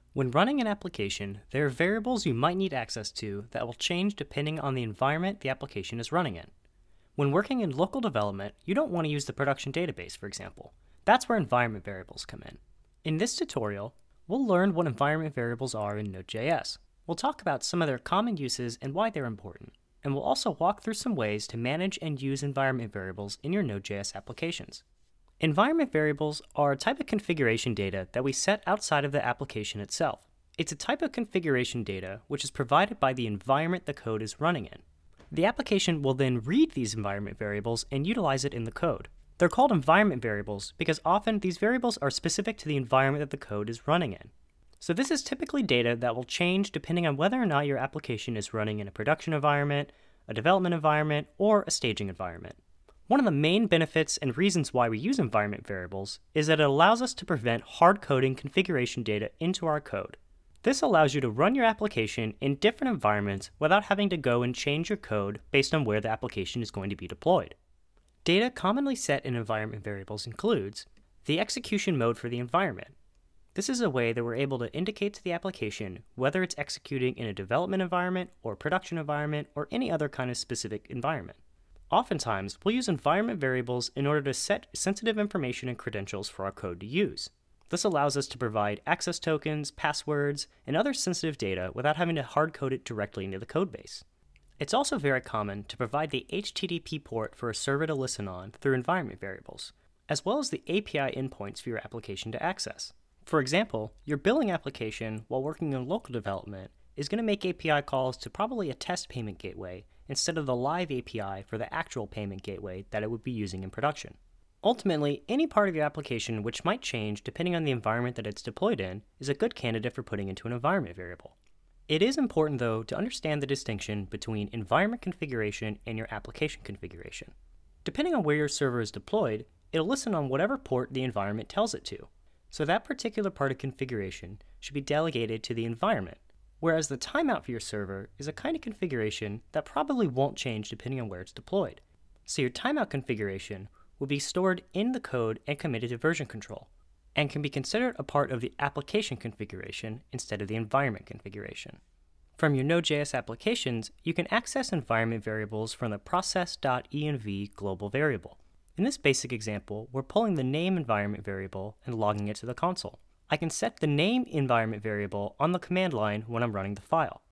When running an application, there are variables you might need access to that will change depending on the environment the application is running in. When working in local development, you don't want to use the production database, for example. That's where environment variables come in. In this tutorial, we'll learn what environment variables are in Node.js. We'll talk about some of their common uses and why they're important. And we'll also walk through some ways to manage and use environment variables in your Node.js applications. Environment variables are a type of configuration data that we set outside of the application itself. It's a type of configuration data which is provided by the environment the code is running in. The application will then read these environment variables and utilize it in the code. They're called environment variables because often these variables are specific to the environment that the code is running in. So this is typically data that will change depending on whether or not your application is running in a production environment, a development environment, or a staging environment. One of the main benefits and reasons why we use environment variables is that it allows us to prevent hard-coding configuration data into our code. This allows you to run your application in different environments without having to go and change your code based on where the application is going to be deployed. Data commonly set in environment variables includes the execution mode for the environment. This is a way that we're able to indicate to the application whether it's executing in a development environment or production environment or any other kind of specific environment. Oftentimes, we'll use environment variables in order to set sensitive information and credentials for our code to use. This allows us to provide access tokens, passwords, and other sensitive data without having to hard-code it directly into the codebase. It's also very common to provide the HTTP port for a server to listen on through environment variables, as well as the API endpoints for your application to access. For example, your billing application, while working in local development, is going to make API calls to probably a test payment gateway instead of the live API for the actual payment gateway that it would be using in production. Ultimately, any part of your application which might change depending on the environment that it's deployed in is a good candidate for putting into an environment variable. It is important, though, to understand the distinction between environment configuration and your application configuration. Depending on where your server is deployed, it'll listen on whatever port the environment tells it to. So that particular part of configuration should be delegated to the environment, whereas the timeout for your server is a kind of configuration that probably won't change depending on where it's deployed. So your timeout configuration will be stored in the code and committed to version control, and can be considered a part of the application configuration instead of the environment configuration. From your Node.js applications, you can access environment variables from the process.env global variable. In this basic example, we're pulling the name environment variable and logging it to the console. I can set the name environment variable on the command line when I'm running the file.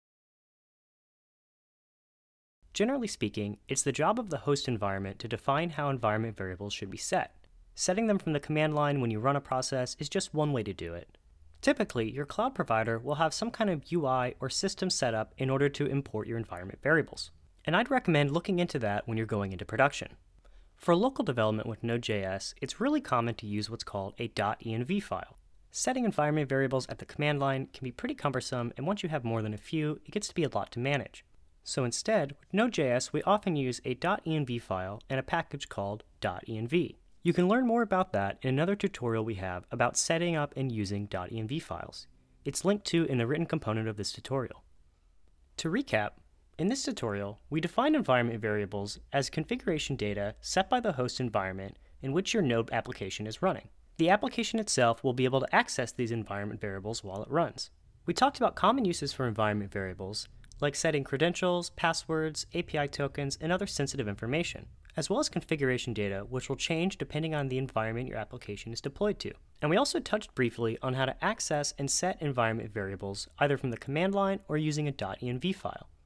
Generally speaking, it's the job of the host environment to define how environment variables should be set. Setting them from the command line when you run a process is just one way to do it. Typically, your cloud provider will have some kind of UI or system set up in order to import your environment variables. And I'd recommend looking into that when you're going into production. For local development with Node.js, it's really common to use what's called a .env file. Setting environment variables at the command line can be pretty cumbersome, and once you have more than a few, it gets to be a lot to manage. So instead, with Node.js, we often use a .env file and a package called .env. You can learn more about that in another tutorial we have about setting up and using .env files. It's linked to in the written component of this tutorial. To recap, in this tutorial, we define environment variables as configuration data set by the host environment in which your Node application is running. The application itself will be able to access these environment variables while it runs. We talked about common uses for environment variables, like setting credentials, passwords, API tokens, and other sensitive information, as well as configuration data, which will change depending on the environment your application is deployed to. And we also touched briefly on how to access and set environment variables either from the command line or using a .env file.